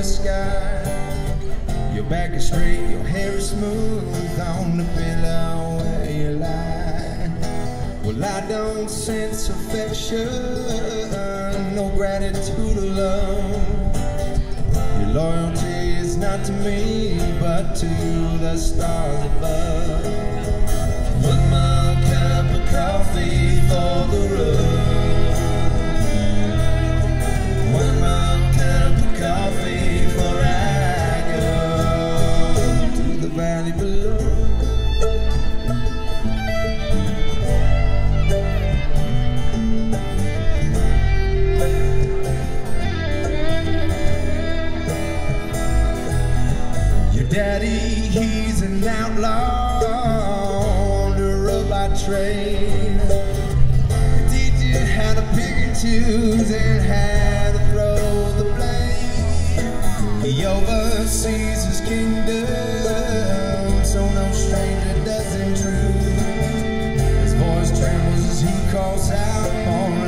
the sky. Your back is straight, your hair is smooth on the pillow where you lie. Well, I don't sense affection, no gratitude or love. Your loyalty is not to me, but to the stars above. One more cup of coffee for the road. One more cup of coffee before I go to the valley below. Daddy, he's an outlaw on the road by trade. He teach you how to pick and choose and how to throw the blade. He oversees his kingdom, so no stranger does intrude. His voice trembles as he calls out, all